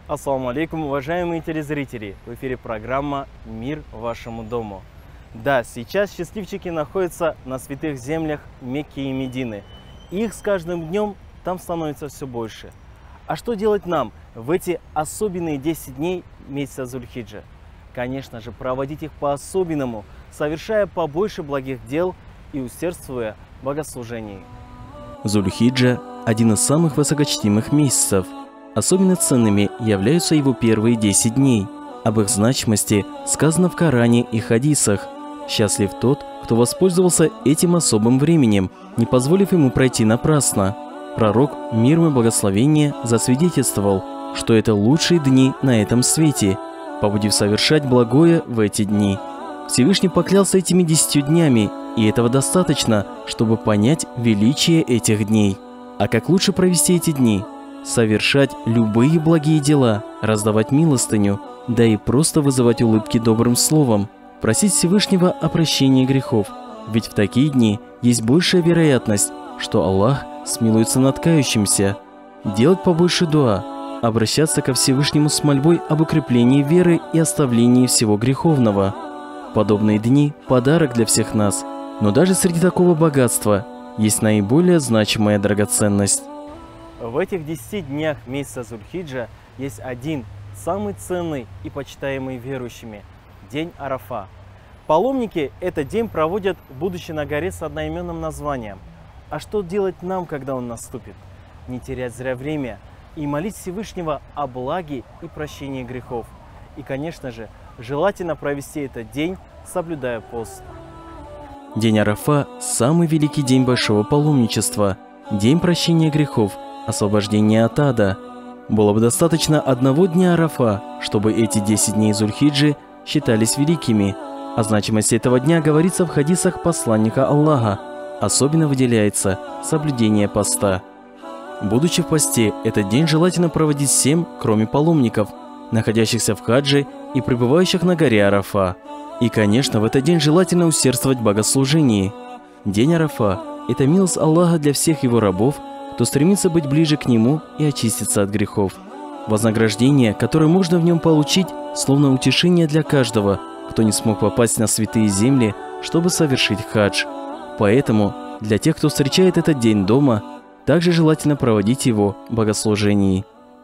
Ассаламу алейкум, уважаемые телезрители! В эфире программа «Мир вашему дому». Да, сейчас счастливчики находятся на святых землях Мекки и Медины. И их с каждым днем там становится все больше. А что делать нам в эти особенные 10 дней месяца Зуль-Хиджа? Конечно же, проводить их по-особенному, совершая побольше благих дел и усердствуя в богослужении. Зуль-Хиджа – один из самых высокочтимых месяцев. Особенно ценными являются его первые 10 дней. Об их значимости сказано в Коране и хадисах. Счастлив тот, кто воспользовался этим особым временем, не позволив ему пройти напрасно. Пророк, мир ему и благословение, засвидетельствовал, что это лучшие дни на этом свете, побудив совершать благое в эти дни. Всевышний поклялся этими 10 днями, и этого достаточно, чтобы понять величие этих дней. А как лучше провести эти дни? Совершать любые благие дела, раздавать милостыню, да и просто вызывать улыбки добрым словом, просить Всевышнего о прощении грехов. Ведь в такие дни есть большая вероятность, что Аллах смилуется над кающимся. Делать побольше дуа, обращаться ко Всевышнему с мольбой об укреплении веры и оставлении всего греховного. Подобные дни – подарок для всех нас, но даже среди такого богатства есть наиболее значимая драгоценность. В этих 10 днях месяца Зуль-Хиджа есть один, самый ценный и почитаемый верующими – день Арафа. Паломники этот день проводят, будучи на горе с одноименным названием. А что делать нам, когда он наступит? Не терять зря время и молить Всевышнего о благе и прощении грехов. И, конечно же, желательно провести этот день, соблюдая пост. День Арафа – самый великий день большого паломничества, день прощения грехов, освобождения от ада. Было бы достаточно одного дня Арафа, чтобы эти 10 дней Зуль-Хиджи считались великими. О значимости этого дня говорится в хадисах посланника Аллаха. Особенно выделяется соблюдение поста. Будучи в посте, этот день желательно проводить всем, кроме паломников, находящихся в хаджи и пребывающих на горе Арафа. И, конечно, в этот день желательно усердствовать в богослужении. День Арафа – это милость Аллаха для всех его рабов, кто стремится быть ближе к Нему и очиститься от грехов. Вознаграждение, которое можно в нем получить, словно утешение для каждого, кто не смог попасть на святые земли, чтобы совершить хадж. Поэтому для тех, кто встречает этот день дома, также желательно проводить его в богослужении.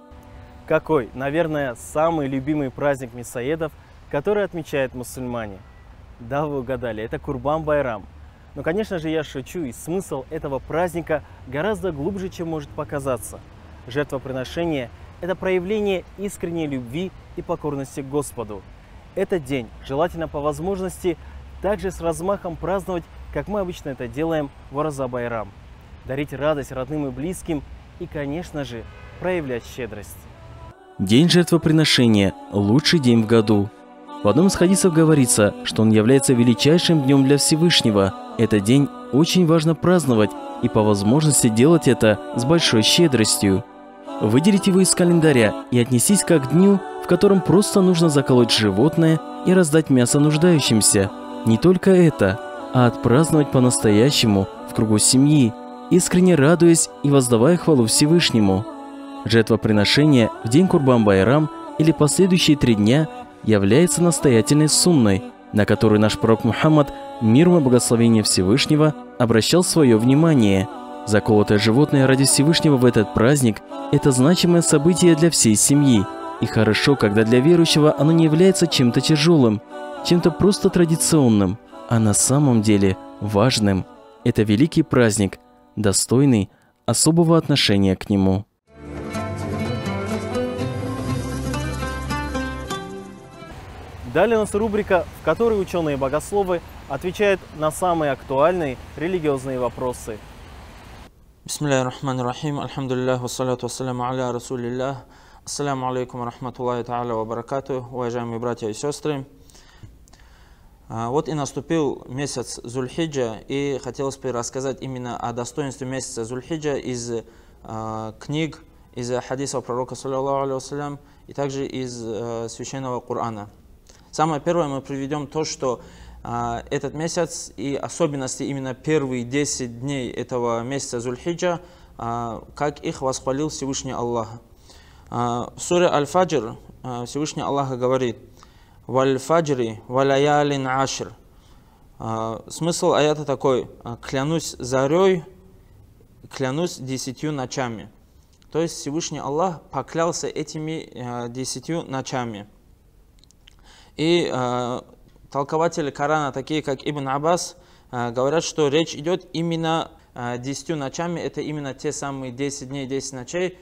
Какой, наверное, самый любимый праздник мясоедов, который отмечают мусульмане? Да, вы угадали, это Курбан-Байрам. Но, конечно же, я шучу, и смысл этого праздника гораздо глубже, чем может показаться. Жертвоприношение – это проявление искренней любви и покорности к Господу. Этот день желательно по возможности также с размахом праздновать, как мы обычно это делаем в Ораза-Байрам. Дарить радость родным и близким и, конечно же, проявлять щедрость. День жертвоприношения – лучший день в году. В одном из хадисов говорится, что он является величайшим днем для Всевышнего. Этот день очень важно праздновать и по возможности делать это с большой щедростью. Выделите его из календаря и отнесись как к дню, в котором просто нужно заколоть животное и раздать мясо нуждающимся. Не только это, а отпраздновать по-настоящему в кругу семьи, искренне радуясь и воздавая хвалу Всевышнему. Жертвоприношение в день Курбан-Байрам или последующие 3 дня является настоятельной сунной, на которую наш пророк Мухаммад, мир ему и благословение Всевышнего, обращал свое внимание. Заколотое животное ради Всевышнего в этот праздник – это значимое событие для всей семьи. И хорошо, когда для верующего оно не является чем-то тяжелым, чем-то просто традиционным, а на самом деле важным. Это великий праздник, достойный особого отношения к нему. Далее у нас рубрика, в которой ученые-богословы отвечают на самые актуальные религиозные вопросы. Бисмиллахир-рахманир-рахим, альхамдулиллах, вассалату вассаляму аля расулиллах. Ассаляму алейкум рахматуллахи та'аля ва баракату, уважаемые братья и сестры. Вот и наступил месяц Зуль-Хиджа, и хотелось бы рассказать именно о достоинстве месяца Зуль-Хиджа из книг, из хадисов пророка, саллаллаху алейхи вассалям, и также из священного Корана. Самое первое мы приведем то, что этот месяц и особенности именно первые 10 дней этого месяца Зуль-Хиджа, как их восхвалил Всевышний Аллах. В суре Аль-Фаджр Всевышний Аллах говорит: «Валь-фаджри валаялин ашр». Смысл аята такой: клянусь зарей, клянусь 10 ночами. То есть Всевышний Аллах поклялся этими 10 ночами. И толкователи Корана, такие как Ибн Аббас, говорят, что речь идет именно 10 ночами. Это именно те самые 10 дней, 10 ночей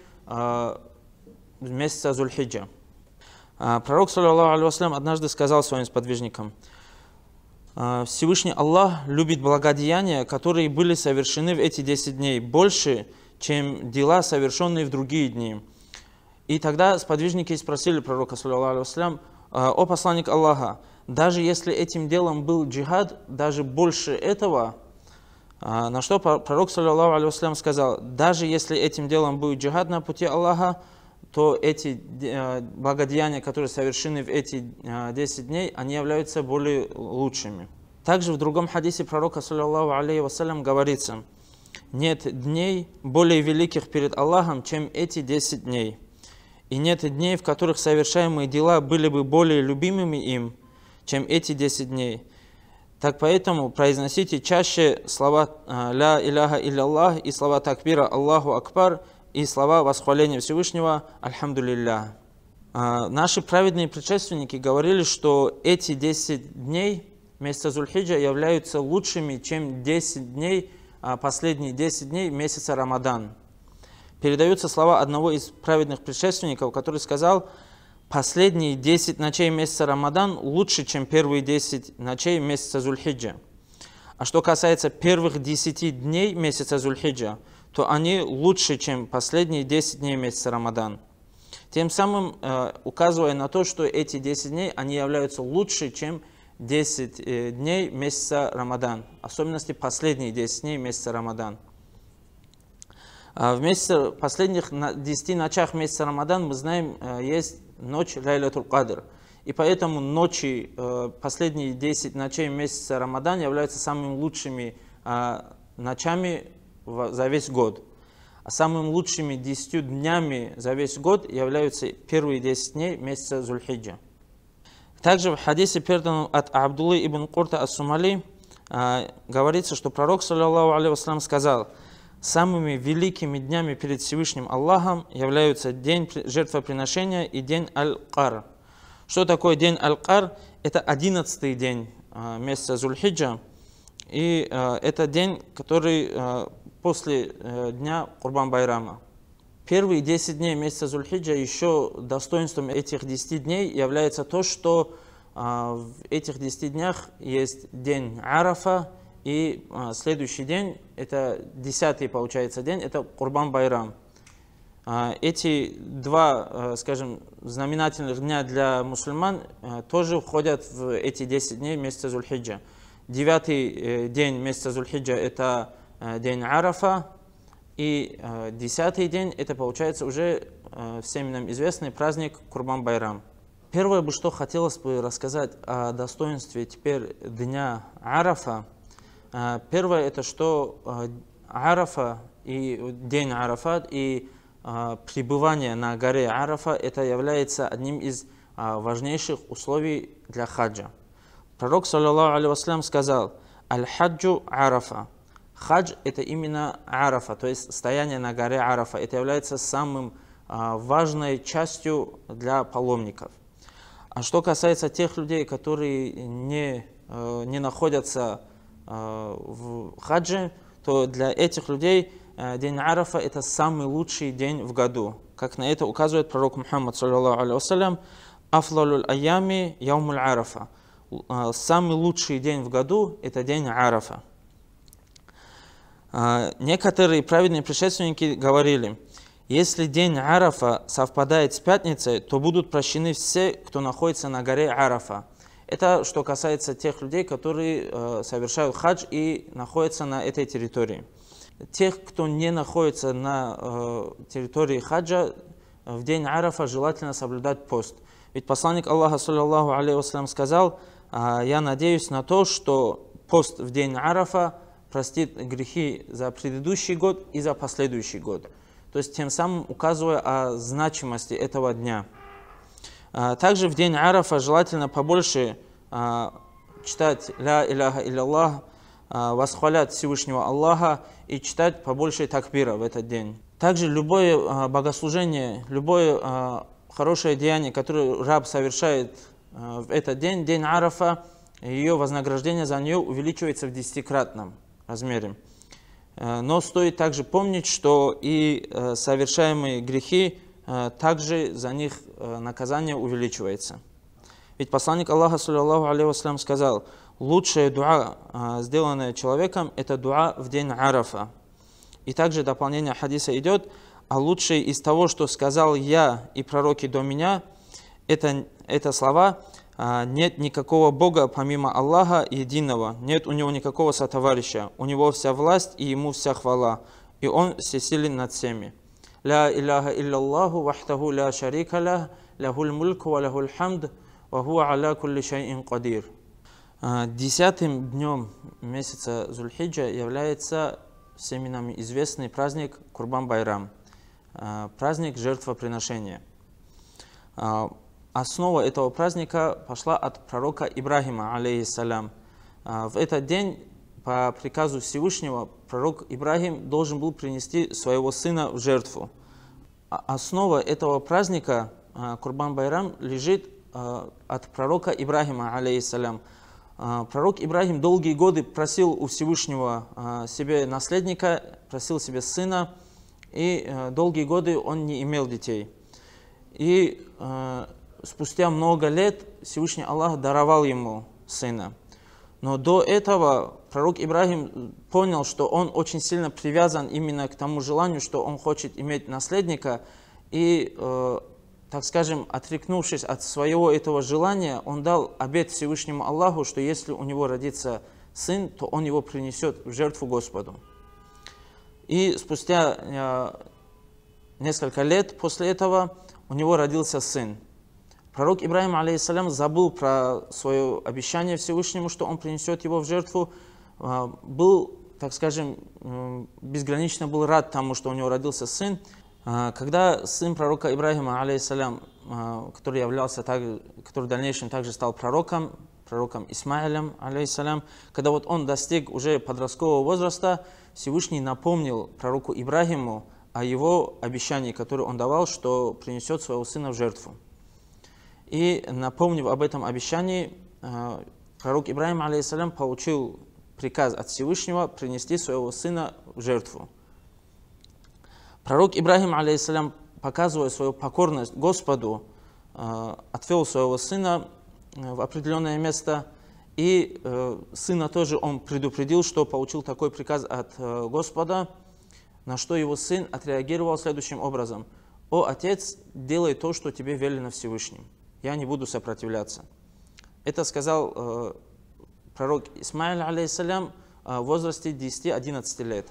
месяца Зуль-Хиджа. Пророк, саллаллаху алейхи вассалям, однажды сказал своим сподвижникам: Всевышний Аллах любит благодеяния, которые были совершены в эти 10 дней, больше, чем дела, совершенные в другие дни. И тогда сподвижники спросили пророка, саллаллаху алейхи вассалям: о посланник Аллаха, даже если этим делом был джихад, даже больше этого? На что пророк, саллаллаху алейхи вассалям, сказал: даже если этим делом будет джихад на пути Аллаха, то эти благодеяния, которые совершены в эти 10 дней, они являются более лучшими. Также в другом хадисе пророка, саллаллаху алейхи вассалям, говорится: нет дней более великих перед Аллахом, чем эти 10 дней. И нет дней, в которых совершаемые дела были бы более любимыми им, чем эти 10 дней. Так поэтому произносите чаще слова «Ля иляха илля и слова такбира «Аллаху Акбар» и слова восхваления Всевышнего «Альхамдулиллях». Наши праведные предшественники говорили, что эти 10 дней месяца Зуль-Хиджа являются лучшими, чем 10 дней, последние 10 дней месяца Рамадан. Передаются слова одного из праведных предшественников, который сказал: последние 10 ночей месяца Рамадан лучше, чем первые 10 ночей месяца Зуль-Хиджа. А что касается первых 10 дней месяца Зуль-Хиджа, то они лучше, чем последние 10 дней месяца Рамадан. Тем самым указывая на то, что эти 10 дней они являются лучше, чем 10 дней месяца Рамадан. В особенности последние 10 дней месяца Рамадан. В последних 10 ночах месяца Рамадан, мы знаем, есть ночь Лайлатуль Кадр. И поэтому ночи, последние 10 ночей месяца Рамадан являются самыми лучшими ночами за весь год. А самыми лучшими 10 днями за весь год являются первые 10 дней месяца Зуль-Хиджа. Также в хадисе, переданном от Абдуллы ибн Курта ас-Сумали, говорится, что пророк, саллаллаху алейхи вассалям, сказал: самыми великими днями перед Всевышним Аллахом являются день жертвоприношения и день Аль-Кар. Что такое день Аль-Кар? Это 11-й день месяца Зуль-Хиджа. И это день, который после дня Курбан-Байрама. Первые 10 дней месяца Зуль-Хиджа, еще достоинством этих 10 дней является то, что в этих 10 днях есть день Арафа, и следующий день, это 10-й, получается, день, это Курбан-Байрам. Эти два, скажем, знаменательных дня для мусульман тоже входят в эти 10 дней месяца Зуль-Хиджа. 9-й день месяца Зуль-Хиджа – это день Арафа, и 10-й день – это, получается, уже всем нам известный праздник Курбан-Байрам. Первое, что хотелось бы рассказать о достоинстве теперь дня Арафа. Первое – это что Арафа и день Арафат и пребывание на горе Арафа – это является одним из важнейших условий для хаджа. Пророк, саллаллаху алейхи вассалям, сказал: «Аль-хаджу Арафа». Хадж – это именно Арафа, то есть стояние на горе Арафа. Это является самым важной частью для паломников. А что касается тех людей, которые не находятся в хадже, то для этих людей день Арафа – это самый лучший день в году. Как на это указывает пророк Мухаммад, саллаллаху алейхи вассалям: «Афлалуль аями яумуль Арафа». Самый лучший день в году – это день Арафа. Некоторые праведные предшественники говорили: если день Арафа совпадает с пятницей, то будут прощены все, кто находится на горе Арафа. Это что касается тех людей, которые совершают хадж и находятся на этой территории. Тех, кто не находится на территории хаджа, в день Арафа желательно соблюдать пост. Ведь посланник Аллаха, саллаллаху алейхи вассалям, сказал: я надеюсь на то, что пост в день Арафа простит грехи за предыдущий год и за последующий год. то есть тем самым указывая о значимости этого дня. Также в день Арафа желательно побольше читать «Ля иляха илlallah», восхвалять Всевышнего Аллаха и читать побольше такбира в этот день. Также любое богослужение, любое хорошее деяние, которое раб совершает в этот день, день Арафа, ее вознаграждение за нее увеличивается в 10-кратном размере. Но стоит также помнить, что и совершаемые грехи, также за них наказание увеличивается. Ведь посланник Аллаха, саллаллаху алейхи вассалям, сказал: лучшая дуа, сделанная человеком, это дуа в день Арафа. И также дополнение хадиса идет: а лучшее из того, что сказал я и пророки до меня, это слова: нет никакого Бога помимо Аллаха единого, нет у него никакого сотоварища, у него вся власть и ему вся хвала, и он всесилен над всеми. Ля иляха илlalлаху вахтаху ля шарика лях, лахуль мульку ва лахуль хамд, ва хуа аля кулли шайин кадир. 10-м днем месяца Зуль-Хиджа является всеми нами известный праздник Курбан-Байрам, праздник жертвоприношения. Основа этого праздника пошла от пророка Ибрахима, алейхиссалям. В этот день, по приказу Всевышнего, пророк Ибрахим должен был принести своего сына в жертву. Основа этого праздника, Курбан-Байрам, лежит от пророка Ибрахима, алейхиссалям. Пророк Ибрахим долгие годы просил у Всевышнего себе наследника, просил себе сына, и долгие годы он не имел детей. И спустя много лет Всевышний Аллах даровал ему сына. Но до этого пророк Ибрахим понял, что он очень сильно привязан именно к тому желанию, что он хочет иметь наследника. И, так скажем, отрекнувшись от своего этого желания, он дал обет Всевышнему Аллаху, что если у него родится сын, то он его принесет в жертву Господу. И спустя несколько лет после этого у него родился сын. Пророк Ибрахим, алейхиссалям, забыл про свое обещание Всевышнему, что он принесет его в жертву. Был, так скажем, безгранично был рад тому, что у него родился сын. Когда сын пророка Ибрахима, алейхиссалям, который в дальнейшем также стал пророком Исмаилем, алейхиссалям, когда вот он достиг уже подросткового возраста, Всевышний напомнил пророку Ибрахиму о его обещании, которое он давал, что принесет своего сына в жертву. И, напомнив об этом обещании, пророк Ибрахим, алейхиссалям, получил приказ от Всевышнего принести своего сына в жертву. Пророк Ибрахим, алейхиссалям, показывая свою покорность Господу, отвел своего сына в определенное место, и сына тоже он предупредил, что получил такой приказ от Господа, на что его сын отреагировал следующим образом: «О, отец, делай то, что тебе велено Всевышним. Я не буду сопротивляться». Это сказал пророк Исмаил, алейхиссалям, в возрасте 10-11 лет.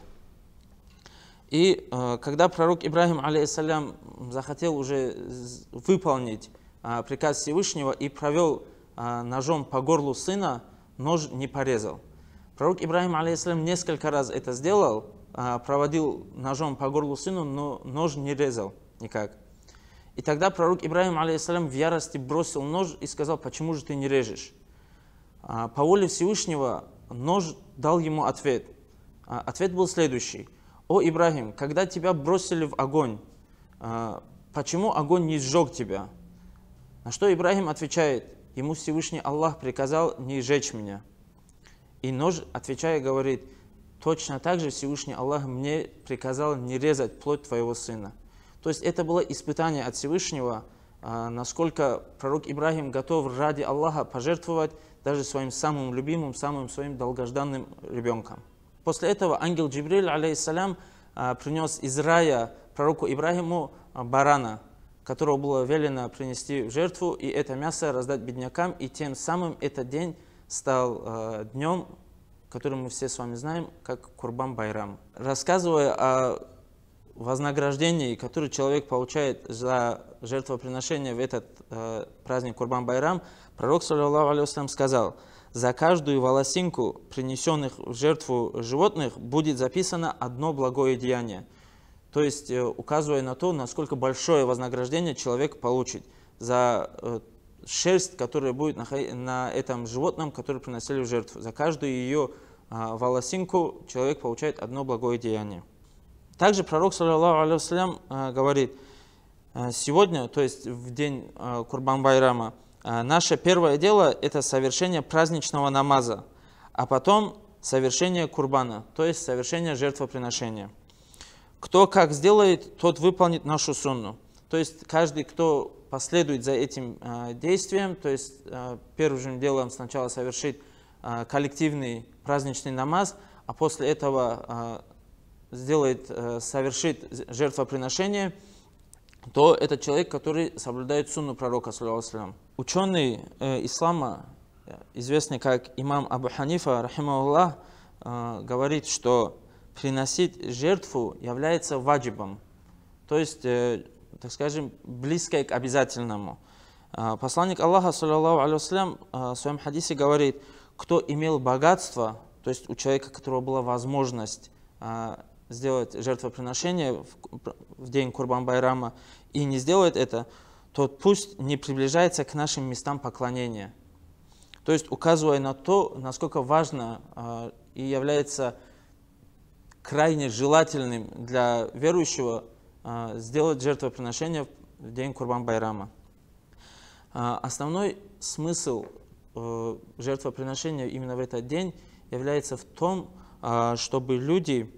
И когда пророк Ибрахим, алейхиссалям, захотел уже выполнить приказ Всевышнего и провел ножом по горлу сына, нож не порезал. Пророк Ибрахим, алейхиссалям, несколько раз это сделал, проводил ножом по горлу сыну, но нож не резал никак. И тогда пророк Ибрахим, алейхиссалям, в ярости бросил нож и сказал: почему же ты не режешь? По воле Всевышнего нож дал ему ответ. Ответ был следующий: «О, Ибрахим, когда тебя бросили в огонь, почему огонь не сжег тебя?» На что Ибрахим отвечает: ему Всевышний Аллах приказал не сжечь меня. И нож, отвечая, говорит: точно так же Всевышний Аллах мне приказал не резать плоть твоего сына. То есть это было испытание от Всевышнего, насколько пророк Ибрахим готов ради Аллаха пожертвовать даже своим самым любимым, самым своим долгожданным ребенком. После этого ангел Джибриль, алейхиссалям, принес из рая пророку Ибрахиму барана, которого было велено принести в жертву, и это мясо раздать беднякам, и тем самым этот день стал днем, который мы все с вами знаем, как Курбан-Байрам. Рассказывая о вознаграждении, которое человек получает за жертвоприношение в этот праздник Курбан-Байрам, пророк, саллаллаху алейхи вассалям, сказал: за каждую волосинку, принесенных в жертву животных, будет записано одно благое деяние. то есть указывая на то, насколько большое вознаграждение человек получит за шерсть, которая будет на этом животном, который приносили в жертву. За каждую ее волосинку человек получает одно благое деяние. Также пророк, саллаллаху алейхи вассалям, говорит, сегодня, то есть в день Курбан-Байрама, наше первое дело – это совершение праздничного намаза, а потом совершение курбана, то есть совершение жертвоприношения. Кто как сделает, тот выполнит нашу сунну. То есть каждый, кто последует за этим действием, то есть первым делом сначала совершит коллективный праздничный намаз, а после этого совершит жертвоприношение, то это человек, который соблюдает сунну пророка, саллаллаху алейхи вассалям. Ученый ислама, известный как имам Абу Ханифа, рахимахуллах, говорит, что приносить жертву является ваджибом, то есть, так скажем, близкое к обязательному. Посланник Аллаха, саллаллаху алейхи вассалям, в своем хадисе говорит, кто имел богатство, то есть у человека, у которого была возможность сделать жертвоприношение в день Курбан-Байрама и не сделает это, тот пусть не приближается к нашим местам поклонения. То есть указывая на то, насколько важно и является крайне желательным для верующего сделать жертвоприношение в день Курбан-Байрама. Основной смысл жертвоприношения именно в этот день является в том, чтобы люди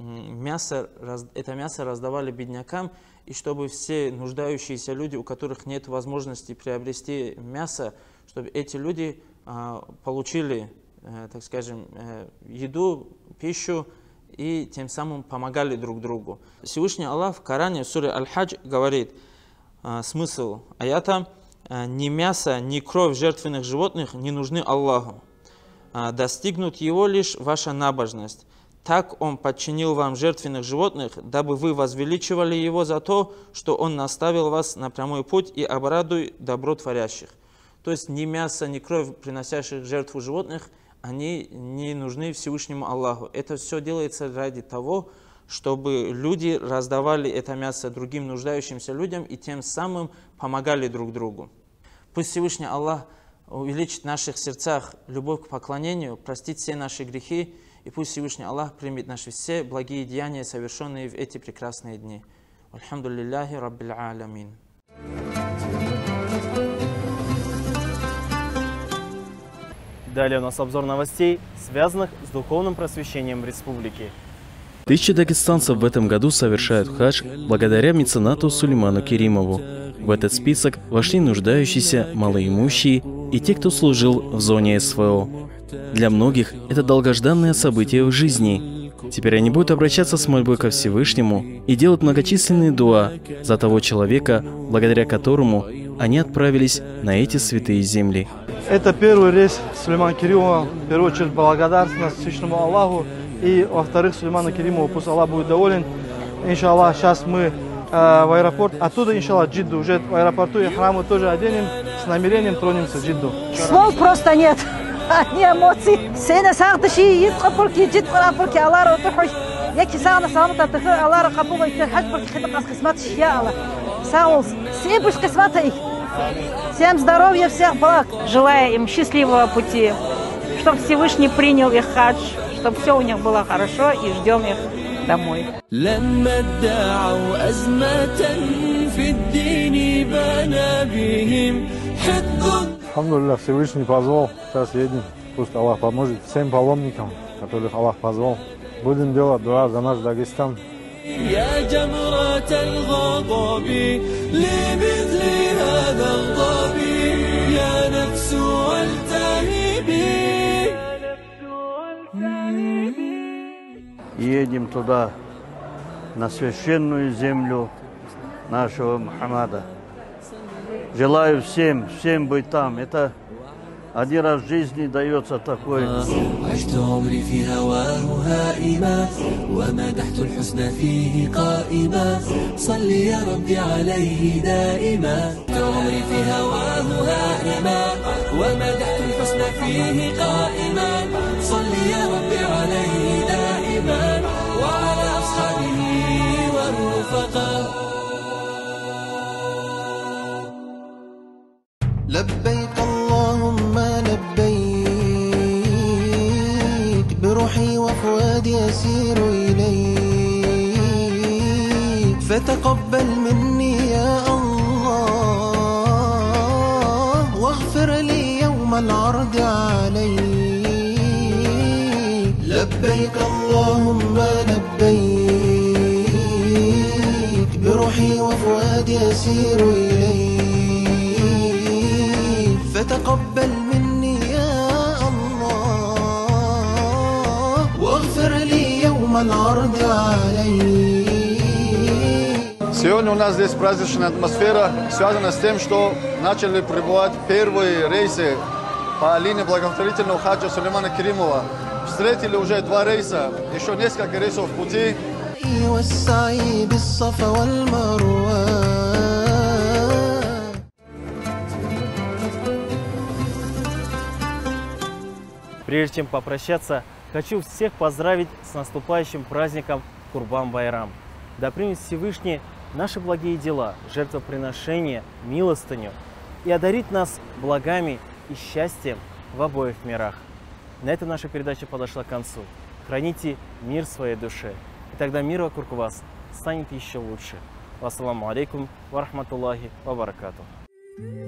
это мясо раздавали беднякам, и чтобы все нуждающиеся люди, у которых нет возможности приобрести мясо, чтобы эти люди получили, так скажем, еду, пищу, и тем самым помогали друг другу. Всевышний Аллах в Коране, в суре Аль-Хадж, говорит, смысл аята: «Ни мясо, ни кровь жертвенных животных не нужны Аллаху. Достигнут его лишь ваша набожность. Так Он подчинил вам жертвенных животных, дабы вы возвеличивали Его за то, что Он наставил вас на прямой путь и обрадуй добро творящих». То есть ни мясо, ни кровь приносящих жертву животных, они не нужны Всевышнему Аллаху. Это все делается ради того, чтобы люди раздавали это мясо другим нуждающимся людям и тем самым помогали друг другу. Пусть Всевышний Аллах увеличит в наших сердцах любовь к поклонению, простит все наши грехи, и пусть Всевышний Аллах примет наши все благие деяния, совершенные в эти прекрасные дни. Альхамдулиллахи Раббил Аламин. Далее у нас обзор новостей, связанных с духовным просвещением республики. Тысячи дагестанцев в этом году совершают хадж благодаря меценату Сулейману Керимову. В этот список вошли нуждающиеся, малоимущие и те, кто служил в зоне СВО. Для многих это долгожданное событие в жизни. Теперь они будут обращаться с мольбой ко Всевышнему и делать многочисленные дуа за того человека, благодаря которому они отправились на эти святые земли. Это первый рейс Сулеймана Керимова. В первую очередь благодарность Всевышнему Аллаху. И во-вторых, Сулейману Керимову, пусть Аллах будет доволен. Иншаллах, сейчас мы в аэропорт. Оттуда, иншаллах, Джидду. Уже в аэропорту и храмы тоже оденем. С намерением тронемся в Джидду. Слов просто нет. Не эмоций. Сена сагдыши, итқапурки, джидқапурки, Аллах рутухуш. Яки сагна самата тахы, Аллах ракапуга, итхи хаджбурки, хитакас кисмат шия, Аллах. Саулс, все будешь кисмата их. Всем здоровья, всех благ. Желаю им счастливого пути, чтобы Всевышний принял их хадж, чтобы все у них было хорошо, и ждем их домой. Алхамдулилля, Всевышний позвал, сейчас едем. Пусть Аллах поможет всем паломникам, которых Аллах позвал. Будем делать дуа за наш Дагестан. يا جمرة الغضب لمثل هذا الغضب يا نفس والتهبي. Едем туда, на священную землю нашего Мухаммада. Желаю всем быть там. Это один раз в жизни дается такой. عشت عمري في هواه هائما ومدحت الحسن فيه قائما صل يا ربي عليه دائما. عشت عمري في هواه هائما ومدحت الحسن فيه قائما صل يا ربي عليه دائما وعلى أصحابه مرفقا. لبيك اللهم لبيك، بروحي وفؤادي أسير إليك، فتقبل مني يا الله، واغفر لي يوم العرض عليك. لبيك اللهم لبيك، بروحي وفؤادي أسير إليك، فتقبل مني يا الله، واغفر لي يوم العرض عليك. Сегодня у нас здесь праздничная атмосфера, связана с тем, что начали прибывать первые рейсы по линии благотворительного хаджа Сулеймана Керимова. Встретили уже 2 рейса, еще несколько рейсов в пути. Прежде чем попрощаться, хочу всех поздравить с наступающим праздником Курбан-Байрам. Да примет Всевышний наши благие дела, жертвоприношения, милостыню и одарит нас благами и счастьем в обоих мирах. На этом наша передача подошла к концу. Храните мир в своей душе, и тогда мир вокруг вас станет еще лучше. Вассаламу алейкум ва рахматуллахи ва баракатух.